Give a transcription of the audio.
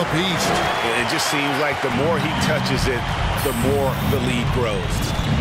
beast. And it just seems like the more he touches it, the more the lead grows.